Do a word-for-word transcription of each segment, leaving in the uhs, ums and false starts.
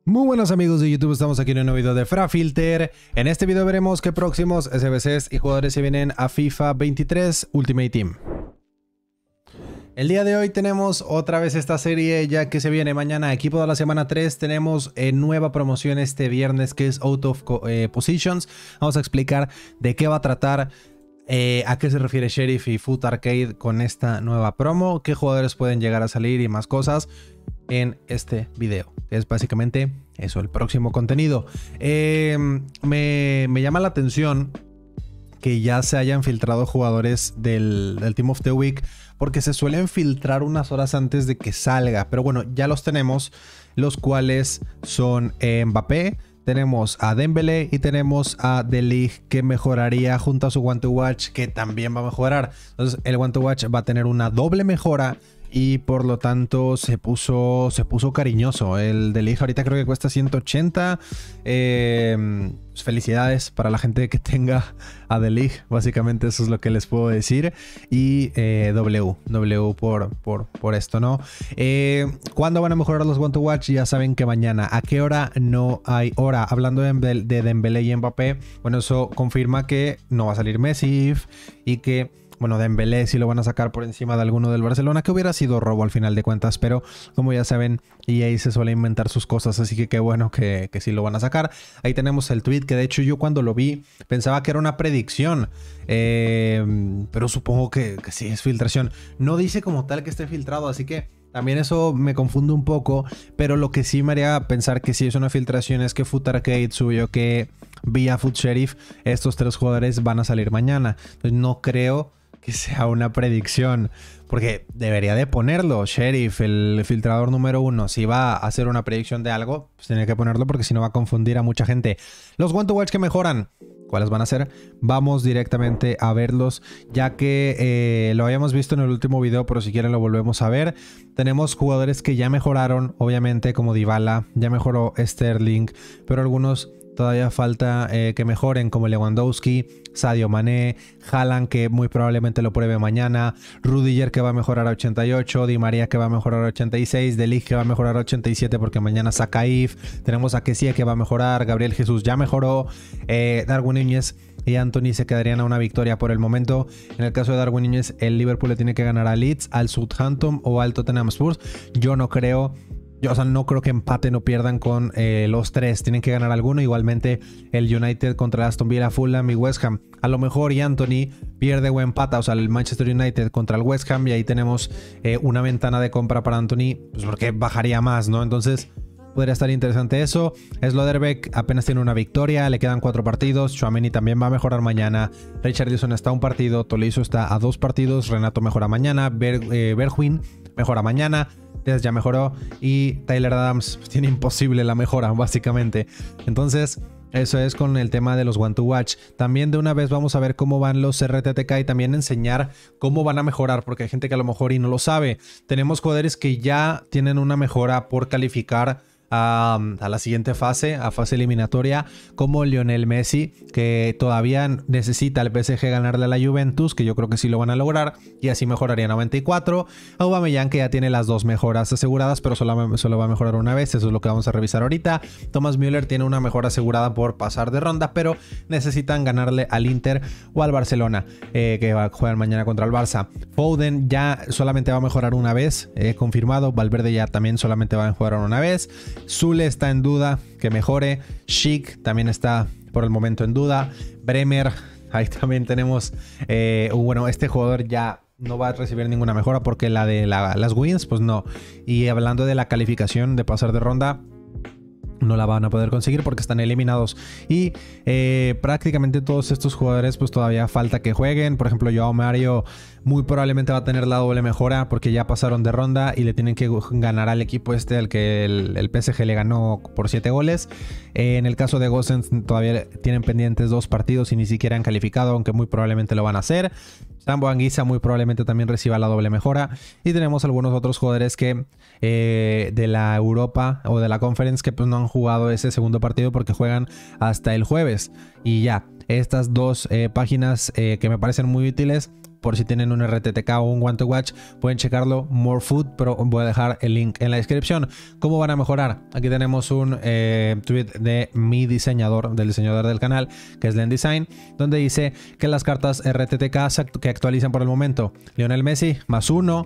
Muy buenos amigos de YouTube, estamos aquí en un nuevo video de FraFilter. En este video veremos qué próximos S B Cs y jugadores se vienen a FIFA veintitrés Ultimate Team. El día de hoy tenemos otra vez esta serie ya que se viene mañana equipo de la semana tres. Tenemos eh, nueva promoción este viernes que es Out of eh, Positions. Vamos a explicar de qué va a tratar. Eh, ¿A qué se refiere Sheriff y Foot Arcade con esta nueva promo? ¿Qué jugadores pueden llegar a salir y más cosas en este video? Es básicamente eso, el próximo contenido. Eh, me, me llama la atención que ya se hayan filtrado jugadores del, del Team of the Week, porque se suelen filtrar unas horas antes de que salga. Pero bueno, ya los tenemos, los cuales son eh, Mbappé. Tenemos a Dembélé y tenemos a De Ligt, que mejoraría junto a su One to Watch, que también va a mejorar. Entonces el One to Watch va a tener una doble mejora y por lo tanto se puso, se puso cariñoso. El De Ligt ahorita creo que cuesta ciento ochenta. Eh, felicidades para la gente que tenga a De Ligt. Básicamente eso es lo que les puedo decir. Y eh, W, W por, por, por esto, ¿no? Eh, ¿Cuándo van a mejorar los One to Watch? Ya saben que mañana. ¿A qué hora? No hay hora. Hablando de, de Dembélé y Mbappé, bueno, eso confirma que no va a salir Messi y que, bueno, Dembélé sí lo van a sacar por encima de alguno del Barcelona, que hubiera sido robo al final de cuentas, pero como ya saben, E A se suele inventar sus cosas, así que qué bueno que, que sí lo van a sacar. Ahí tenemos el tweet, que de hecho yo cuando lo vi pensaba que era una predicción, eh, pero supongo que, que sí es filtración. No dice como tal que esté filtrado, así que también eso me confunde un poco, pero lo que sí me haría pensar que sí es una filtración es que Foot Arcade subió que vía Foot Sheriff estos tres jugadores van a salir mañana. Entonces no creo que sea una predicción, porque debería de ponerlo. Sheriff, el filtrador número uno, si va a hacer una predicción de algo, pues tiene que ponerlo, porque si no va a confundir a mucha gente. Los One to Watch que mejoran, ¿cuáles van a ser? Vamos directamente a verlos, ya que eh, lo habíamos visto en el último video, pero si quieren lo volvemos a ver. Tenemos jugadores que ya mejoraron, obviamente, como Dybala, ya mejoró Sterling, pero algunos todavía falta eh, que mejoren, como Lewandowski, Sadio Mané, Haaland, que muy probablemente lo pruebe mañana, Rudiger, que va a mejorar a ochenta y ocho, Di María, que va a mejorar a ochenta y seis, De Ligt, que va a mejorar a ochenta y siete porque mañana saca If, tenemos a Kessie, que va a mejorar, Gabriel Jesús ya mejoró, eh, Darwin Núñez y Antony se quedarían a una victoria por el momento. En el caso de Darwin Núñez, el Liverpool le tiene que ganar a Leeds, al Southampton o al Tottenham Spurs. Yo no creo... Yo, o sea, no creo que empate no pierdan con eh, los tres. Tienen que ganar alguno. Igualmente el United contra el Aston Villa, Fulham y West Ham. A lo mejor y Antony pierde o empata. O sea, el Manchester United contra el West Ham. Y ahí tenemos eh, una ventana de compra para Antony. Pues porque bajaría más, ¿no? Entonces podría estar interesante eso. Slotherbeck apenas tiene una victoria. Le quedan cuatro partidos. Tchouaméni también va a mejorar mañana. Richarlison está a un partido. Tolisso está a dos partidos. Renato mejora mañana. Ber, eh, Bergwijn mejora mañana. Ya mejoró y Tyler Adams pues, tiene imposible la mejora básicamente. Entonces eso es con el tema de los One to Watch. También de una vez vamos a ver cómo van los R T T K y también enseñar cómo van a mejorar, porque hay gente que a lo mejor y no lo sabe. Tenemos jugadores que ya tienen una mejora por calificar A, a la siguiente fase, a fase eliminatoria, como Lionel Messi, que todavía necesita el P S G ganarle a la Juventus, que yo creo que sí lo van a lograr, y así mejoraría noventa y cuatro. Aubameyang, que ya tiene las dos mejoras aseguradas, pero solo, solo va a mejorar una vez, eso es lo que vamos a revisar ahorita. Thomas Müller tiene una mejora asegurada por pasar de ronda, pero necesitan ganarle al Inter o al Barcelona, eh, que va a jugar mañana contra el Barça. Foden ya solamente va a mejorar una vez, eh, confirmado. Valverde ya también solamente va a mejorar una vez. Zule está en duda, que mejore. Schick también está por el momento en duda. Bremer, ahí también tenemos, eh, bueno, este jugador ya no va a recibir ninguna mejora porque la de la, las wins, pues no. Y hablando de la calificación de pasar de ronda, no la van a poder conseguir porque están eliminados. Y eh, prácticamente todos estos jugadores pues todavía falta que jueguen. Por ejemplo, Joao Mario muy probablemente va a tener la doble mejora porque ya pasaron de ronda y le tienen que ganar al equipo este al que el, el P S G le ganó por siete goles. Eh, en el caso de Gosens todavía tienen pendientes dos partidos y ni siquiera han calificado, aunque muy probablemente lo van a hacer. Sambo Anguissa muy probablemente también reciba la doble mejora. Y tenemos algunos otros jugadores que eh, de la Europa o de la Conference que pues no han jugado ese segundo partido porque juegan hasta el jueves. Y ya, estas dos eh, páginas eh, que me parecen muy útiles por si tienen un R T T K o un Want to Watch, pueden checarlo, More Food, pero voy a dejar el link en la descripción. ¿Cómo van a mejorar? Aquí tenemos un eh, tweet de mi diseñador, del diseñador del canal, que es Len Design, donde dice que las cartas R T T K que actualizan por el momento: Lionel Messi, más uno,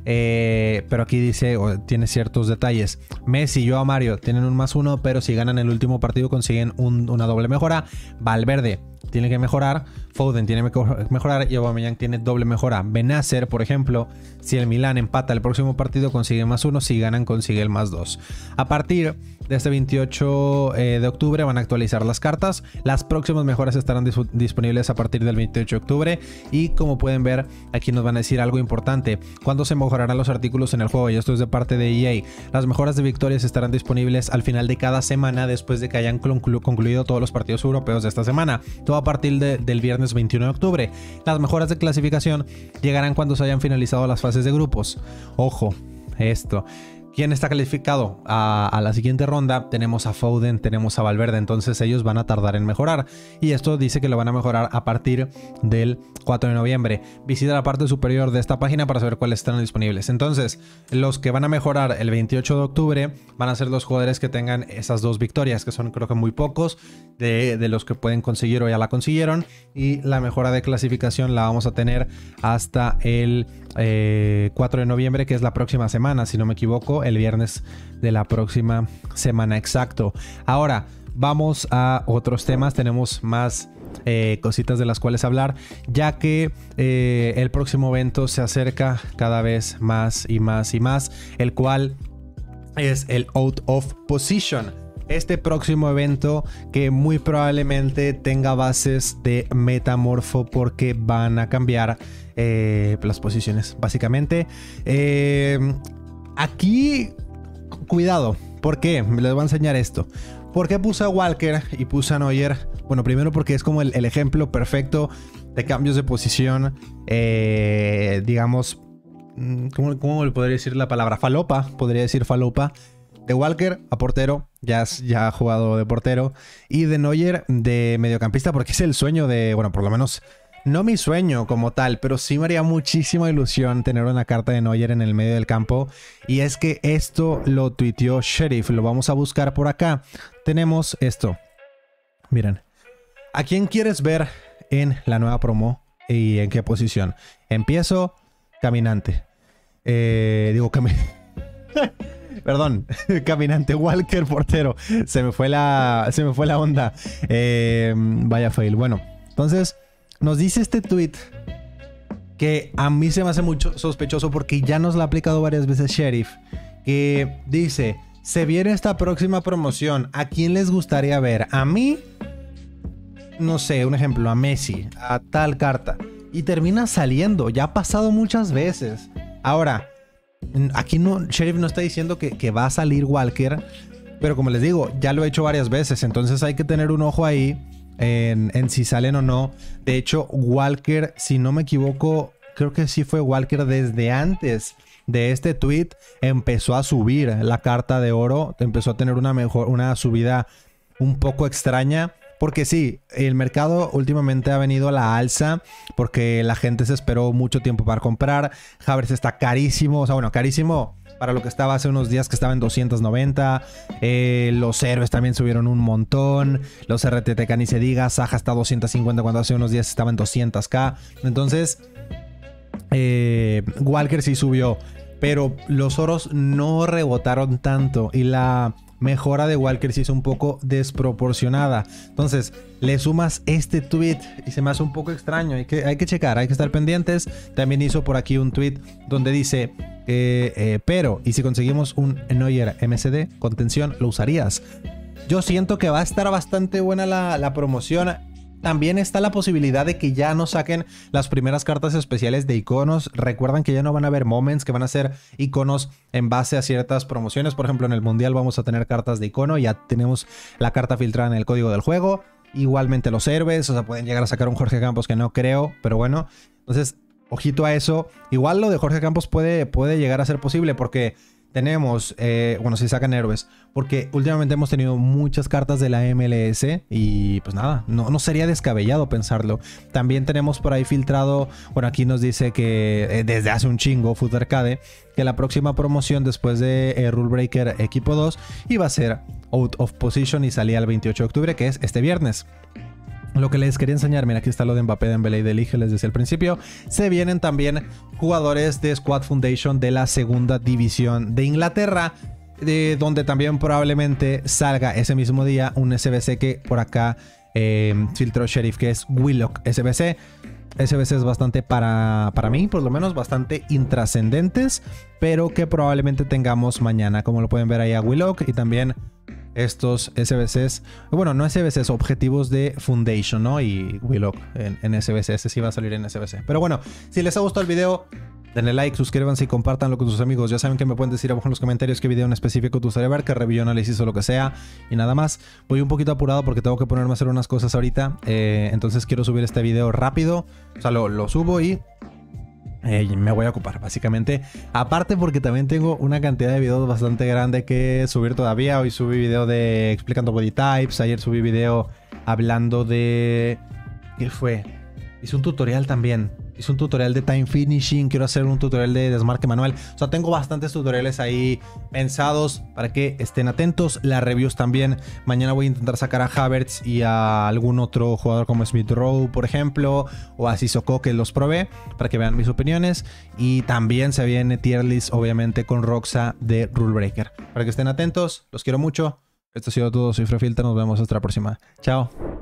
eh, pero aquí dice, oh, tiene ciertos detalles. Messi y Joao Mario tienen un más uno, pero si ganan el último partido consiguen un, una doble mejora. Valverde tiene que mejorar, Foden tiene que mejorar y Aubameyang tiene doble mejora. Benacer, por ejemplo, si el Milan empata el próximo partido consigue más uno, si ganan consigue el más dos. A partir de este veintiocho eh, de octubre van a actualizar las cartas. Las próximas mejoras estarán dis disponibles a partir del veintiocho de octubre y como pueden ver aquí nos van a decir algo importante: cuándo se mejorarán los artículos en el juego, y esto es de parte de E A. Las mejoras de victorias estarán disponibles al final de cada semana después de que hayan conclu concluido todos los partidos europeos de esta semana, todo a partir de, del viernes veintiuno de octubre. Las mejoras de clasificación llegarán cuando se hayan finalizado las fases de grupos. Ojo, esto. ¿Quién está calificado a, a la siguiente ronda? Tenemos a Foden, tenemos a Valverde, entonces ellos van a tardar en mejorar. Y esto dice que lo van a mejorar a partir del cuatro de noviembre. Visita la parte superior de esta página para saber cuáles están disponibles. Entonces, los que van a mejorar el veintiocho de octubre van a ser los jugadores que tengan esas dos victorias, que son creo que muy pocos de, de los que pueden conseguir o ya la consiguieron. Y la mejora de clasificación la vamos a tener hasta el eh, cuatro de noviembre, que es la próxima semana, si no me equivoco, el viernes de la próxima semana, exacto. Ahora vamos a otros temas, tenemos más eh, cositas de las cuales hablar, ya que eh, el próximo evento se acerca cada vez más y más y más, el cual es el Out of Position. Este próximo evento que muy probablemente tenga bases de metamorfo porque van a cambiar eh, las posiciones básicamente. Eh, aquí cuidado, ¿por qué? Les voy a enseñar esto. ¿Por qué puse a Walker y puse a Neuer? Bueno, primero porque es como el, el ejemplo perfecto de cambios de posición, eh, digamos, ¿cómo, ¿cómo le podría decir la palabra? Falopa, podría decir falopa. De Walker a portero, ya, ya ha jugado de portero. Y de Neuer de mediocampista, porque es el sueño de, bueno, por lo menos, no mi sueño como tal, pero sí me haría muchísima ilusión tener una carta de Neuer en el medio del campo. Y es que esto lo tuiteó Sheriff, lo vamos a buscar por acá. Tenemos esto. Miren, ¿a quién quieres ver en la nueva promo y en qué posición? Empiezo, caminante. Eh, digo, caminante. Perdón, caminante, Walker, portero. Se me fue la, se me fue la onda. Eh, vaya fail. Bueno, entonces nos dice este tweet que a mí se me hace mucho sospechoso porque ya nos lo ha aplicado varias veces Sheriff. Que dice: se viene esta próxima promoción, ¿a quién les gustaría ver? A mí, no sé, un ejemplo, a Messi, a tal carta. Y termina saliendo, ya ha pasado muchas veces. Ahora, aquí no, Sheriff no está diciendo que, que va a salir Walker, pero como les digo, ya lo he hecho varias veces, entonces hay que tener un ojo ahí en, en si salen o no. De hecho, Walker, si no me equivoco, creo que sí fue Walker desde antes de este tweet, empezó a subir la carta de oro, empezó a tener una mejor, una subida un poco extraña. Porque sí, el mercado últimamente ha venido a la alza porque la gente se esperó mucho tiempo para comprar. Havertz está carísimo, o sea, bueno, carísimo para lo que estaba hace unos días, que estaba en doscientos noventa. Eh, los héroes también subieron un montón. Los R T T K ni se diga. Saja está a doscientos cincuenta cuando hace unos días estaba en doscientos K. Entonces, eh, Walker sí subió, pero los oros no rebotaron tanto y la mejora de Walker sí es un poco desproporcionada. Entonces le sumas este tweet y se me hace un poco extraño. Hay que, hay que checar, hay que estar pendientes. También hizo por aquí un tweet donde dice eh, eh, pero, ¿y si conseguimos un Neuer M C D contención, lo usarías? Yo siento que va a estar bastante buena la, la promoción. También está la posibilidad de que ya no saquen las primeras cartas especiales de iconos. Recuerdan que ya no van a haber moments, que van a ser iconos en base a ciertas promociones. Por ejemplo, en el Mundial vamos a tener cartas de icono. Ya tenemos la carta filtrada en el código del juego. Igualmente los héroes, o sea, pueden llegar a sacar un Jorge Campos, que no creo, pero bueno. Entonces, ojito a eso. Igual lo de Jorge Campos puede, puede llegar a ser posible porque tenemos, eh, bueno, si sacan héroes, porque últimamente hemos tenido muchas cartas de la M L S y pues nada, no, no sería descabellado pensarlo. También tenemos por ahí filtrado, bueno, aquí nos dice que eh, desde hace un chingo Foot Arcade, que la próxima promoción después de eh, Rule Breaker Equipo dos iba a ser Out of Position y salía el veintiocho de octubre, que es este viernes. Lo que les quería enseñar, mira, aquí está lo de Mbappé, Dembélé y De Ligt, les decía al principio. Se vienen también jugadores de Squad Foundation de la segunda división de Inglaterra, de donde también probablemente salga ese mismo día un S B C que por acá eh, filtró Sheriff, que es Willock S B C. S B C es bastante para, para mí, por lo menos bastante intrascendentes, pero que probablemente tengamos mañana, como lo pueden ver ahí a Willock y también estos S B Cs, bueno, no S B Cs, objetivos de Foundation, ¿no? Y Willock en, en S B C, ese sí va a salir en S B C. Pero bueno, si les ha gustado el video, denle like, suscríbanse y compártanlo con sus amigos. Ya saben que me pueden decir abajo en los comentarios qué video en específico te gustaría ver, qué review, análisis o lo que sea. Y nada más, voy un poquito apurado porque tengo que ponerme a hacer unas cosas ahorita. Eh, entonces quiero subir este video rápido. O sea, lo, lo subo y... Eh, me voy a ocupar básicamente, aparte porque también tengo una cantidad de videos bastante grande que subir todavía. Hoy subí video de explicando body types, ayer subí video hablando de... ¿qué fue? Hice un tutorial también, hice un tutorial de time finishing, quiero hacer un tutorial de desmarque manual. O sea, tengo bastantes tutoriales ahí pensados para que estén atentos. Las reviews también, mañana voy a intentar sacar a Havertz y a algún otro jugador como Smith Rowe, por ejemplo, o a Sissoko, que los probé, para que vean mis opiniones. Y también se viene tier list, obviamente, con Roxa de Rule Breaker. Para que estén atentos, los quiero mucho. Esto ha sido todo, soy Frafilter, nos vemos hasta la próxima. Chao.